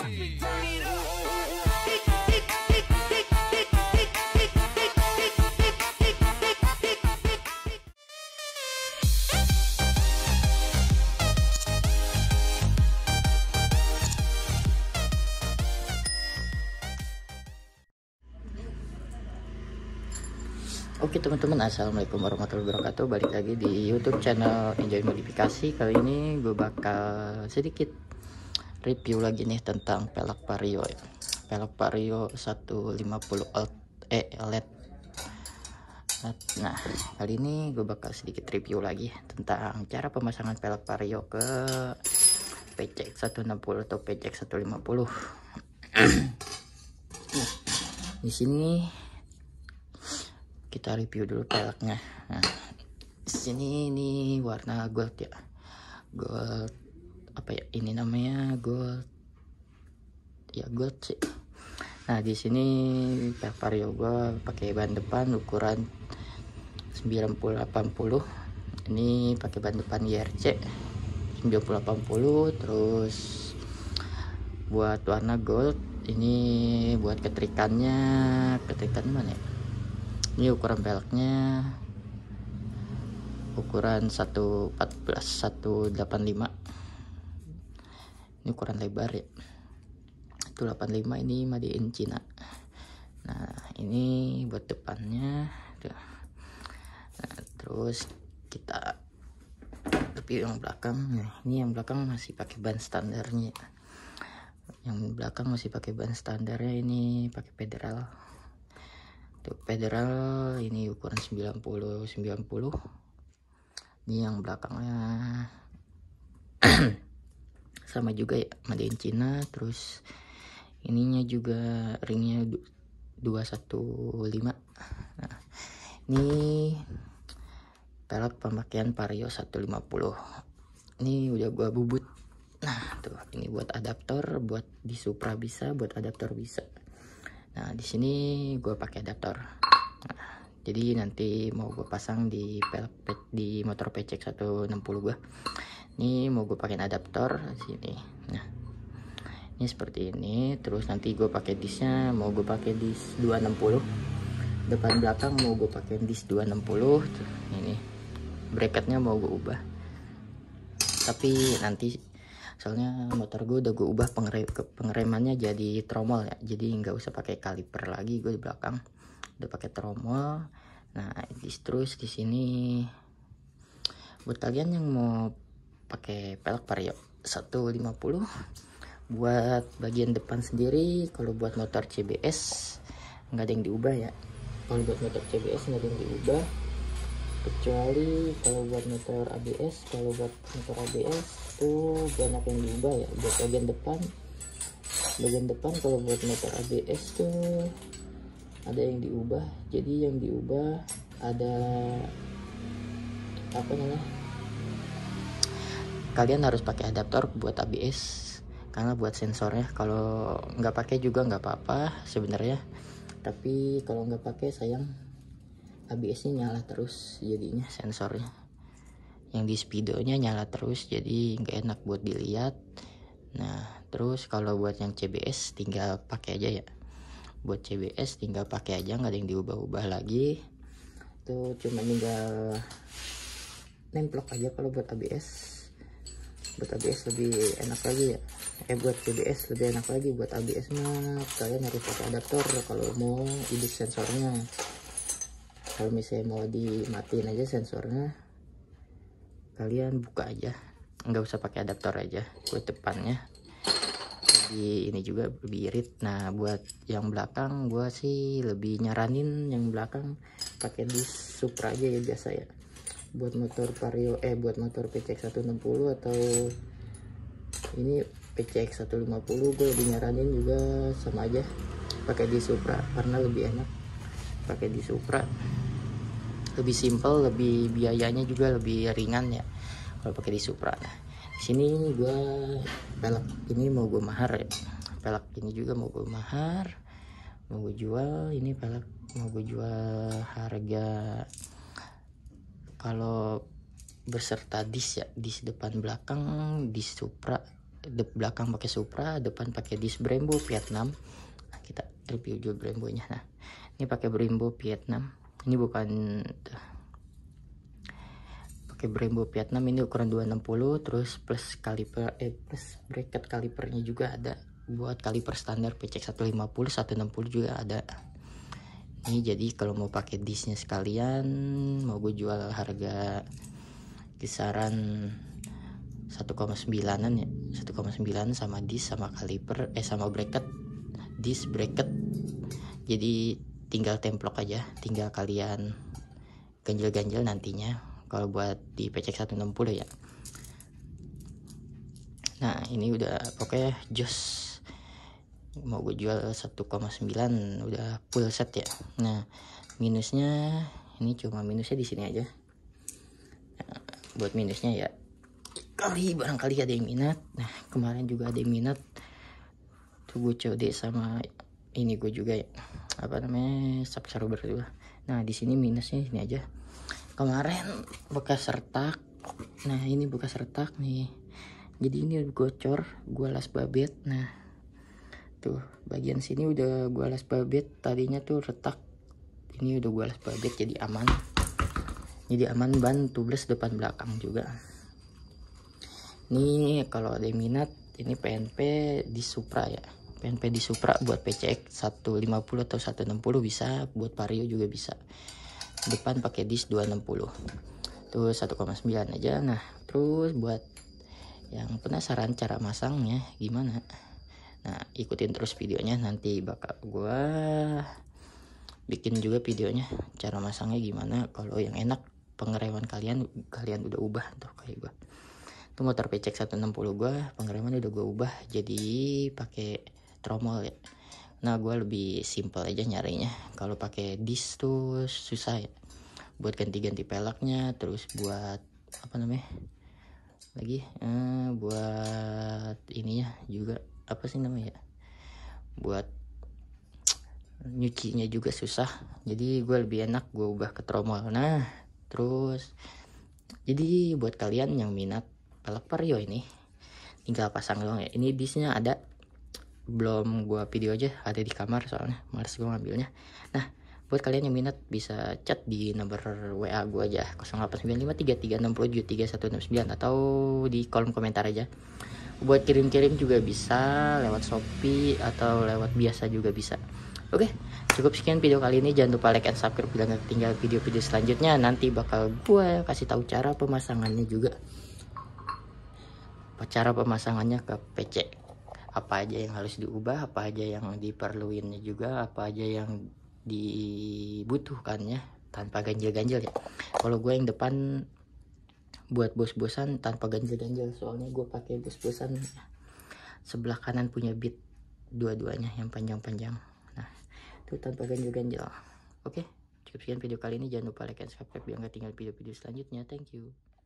Oke teman-teman, assalamualaikum warahmatullahi wabarakatuh. Balik lagi di YouTube channel Enjoy Modifikasi. Kali ini gue bakal sedikit review lagi nih tentang pelek Vario ya. Pelek Vario 150 LED. Nah, kali ini gue bakal sedikit review lagi tentang cara pemasangan pelek Vario ke PCX 160 atau PCX 150. Nah, di sini kita review dulu peleknya. Nah, di sini ini warna gold ya. Gold apa ya? Ini namanya gold. Ya gold sih. Nah, di sini pelek Vario gua pakai ban depan ukuran 9080. Ini pakai ban depan IRC 9080, terus buat warna gold. Ini buat ketrikannya mana ya? Ini ukuran peleknya ukuran 114 185. Ini ukuran lebar ya, 185. Ini made in China. Nah, ini buat depannya tuh. Nah, terus kita review yang belakang. Nah, ini yang belakang masih pakai ban standarnya. Yang belakang masih pakai ban standarnya, ini pakai federal. Tuh, federal ini ukuran 90. Ini yang belakangnya sama juga ya, made in China. Terus ininya juga ringnya 215. Nah, ini pelek pemakaian Vario 150. Ini udah gua bubut. Nah, tuh ini buat adaptor, buat di Supra bisa, buat adaptor bisa. Nah, di sini gue pakai adaptor. Nah, jadi nanti mau gue pasang di motor PCX 160 gue. Ini mau gue pakai adaptor di sini. Nah, ini seperti ini. Terus nanti gue pakai disnya, mau gue pakai dis 260. Depan belakang mau gue pakai dis 260. Tuh, ini bracketnya mau gue ubah. Tapi nanti soalnya motor gue udah gue ubah pengeremannya jadi tromol ya, jadi nggak usah pakai kaliper lagi. Gue di belakang udah pakai tromol. Nah, terus di sini buat kalian yang mau pakai pelek Vario 150, buat bagian depan sendiri, kalau buat motor CBS nggak ada yang diubah ya. Kalau buat motor CBS nggak ada yang diubah, kecuali kalau buat motor ABS. Kalau buat motor ABS tuh banyak yang diubah ya, buat bagian depan kalau buat motor ABS tuh ada yang diubah. Jadi yang diubah ada apa namanya, kalian harus pakai adaptor buat ABS karena buat sensornya. Kalau nggak pakai juga nggak apa-apa sebenarnya, tapi kalau nggak pakai sayang, ABS-nya nyala terus, jadinya sensornya yang di speedonya nyala terus, jadi nggak enak buat dilihat. Nah, terus kalau buat yang CBS tinggal pakai aja ya. Buat CBS tinggal pakai aja, nggak ada yang diubah-ubah lagi. Tuh cuma tinggal nemplok aja. Kalau buat ABS lebih enak lagi ya. Buat CBS lebih enak lagi. Buat ABS mah kalian harus pakai adaptor kalau mau hidup sensornya. Kalau misalnya mau dimatiin aja sensornya, kalian buka aja, nggak usah pakai adaptor aja. Buat depannya lebih ini juga lebih irit. Nah, buat yang belakang gua sih lebih nyaranin yang belakang pakai dis Supra aja ya, biasa ya. Buat motor Vario buat motor PCX 160 atau ini PCX 150, gue lebih nyaranin juga sama aja pakai di Supra karena lebih enak pakai di Supra. Lebih simple, lebih biayanya juga lebih ringan ya kalau pakai di Supra. Nah, di sini gua pelek ini mau gue mahar ya. Pelek ini juga mau gue mahar, mau gue jual. Ini pelek mau gue jual harga kalau beserta dis ya, dis depan belakang, dis Supra belakang pakai Supra, depan pakai disc Brembo Vietnam. Nah, kita review juga Brembonya. Nah, ini pakai Brembo Vietnam. Ini bukan pakai Brembo Vietnam, ini ukuran 260, terus plus kaliper plus bracket kalipernya juga ada. Buat kaliper standar PCX 150, 160 juga ada. Ini jadi kalau mau pakai discnya sekalian, mau gue jual harga kisaran 1,9an ya, 1,9 sama disc sama kaliper sama bracket, disc bracket. Jadi tinggal templok aja, tinggal kalian ganjel-ganjel nantinya kalau buat di PCX 160 ya. Nah, ini udah pokoknya jos mau gue jual 1,9 udah full set ya. Nah, minusnya ini cuma minusnya di sini aja. Nah, buat minusnya ya barangkali ada yang minat. Nah, kemarin juga ada yang minat tuh, gue COD sama ini gue juga ya, apa namanya, subscriber juga. Nah, di sini minusnya ini aja, kemarin bekas retak. Nah, ini bekas retak nih, jadi ini gocor, gue las babet. Nah tuh bagian sini udah gue las babet, tadinya tuh retak, ini udah gue las babet jadi aman. Ban tubeless depan belakang juga. Ini kalau ada yang minat, ini PNP di Supra ya, PNP di Supra buat PCX 150 atau 160 bisa, buat Vario juga bisa. Depan pakai disc 260 tuh 1,9 aja. Nah, terus buat yang penasaran cara masangnya gimana, nah ikutin terus videonya, nanti bakal gua bikin juga videonya cara masangnya gimana. Kalau yang enak pengereman kalian udah ubah tuh kayak gua tuh, motor PCX 160 gua pengereman udah gua ubah jadi pakai tromol ya. Nah, gua lebih simple aja nyarinya. Kalau pakai disc tuh susah ya, buat ganti-ganti peleknya, terus buat apa namanya lagi, buat ininya juga apa sih namanya ya, buat nyucinya juga susah. Jadi gue lebih enak gue ubah ke tromol. Nah, terus jadi buat kalian yang minat pelek Vario ini tinggal pasang doang ya. Ini discnya ada, belum gue video aja, ada di kamar soalnya males gue ngambilnya. Nah, buat kalian yang minat bisa chat di nomor WA gue aja 089533607369 atau di kolom komentar aja. Buat kirim-kirim juga bisa lewat Shopee atau lewat biasa juga bisa. Oke, cukup sekian video kali ini. Jangan lupa like and subscribe bila nggak tinggal video-video selanjutnya. Nanti bakal gue kasih tahu cara pemasangannya juga, cara pemasangannya ke PC, apa aja yang harus diubah, apa aja yang diperluinnya juga, apa aja yang dibutuhkannya tanpa ganjel-ganjel ya. Kalau gue yang depan buat bos-bosan tanpa ganjel-ganjel, soalnya gue pakai bos-bosan sebelah kanan punya bit dua-duanya yang panjang-panjang. Nah, itu tanpa ganjel-ganjel. Oke, cukup sekian video kali ini. Jangan lupa like dan subscribe biar nggak tinggal video-video selanjutnya. Thank you.